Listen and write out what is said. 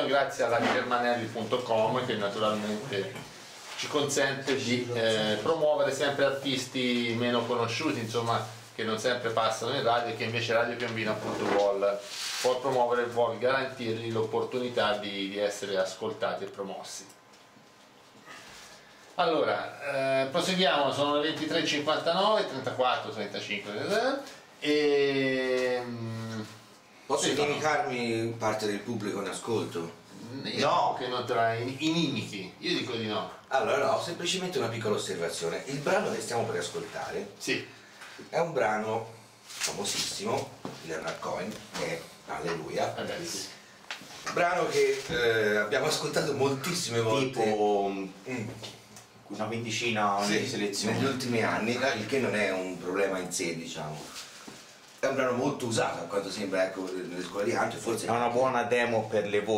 grazie alla germanelli.com che naturalmente ci consente di promuovere sempre artisti meno conosciuti, insomma, che non sempre passano in radio e che invece Radio Piombino appunto vuol promuovere e vuol garantirgli l'opportunità di essere ascoltati e promossi. Allora, proseguiamo, sono le 23:59, 34, 35 e... Posso inimicarmi parte del pubblico in ascolto? No, che non tra inimichi, io dico di no. Allora no, semplicemente una piccola osservazione. Il brano che stiamo per ascoltare è un brano famosissimo di Leonard Cohen, che è Alleluia. Brano che abbiamo ascoltato moltissime volte. Tipo una quindicina di selezioni negli ultimi anni, il che non è un problema in sé, diciamo. È un brano molto usato a quanto sembra, ecco, nelle scuole di canto, forse è una buona demo per le voci.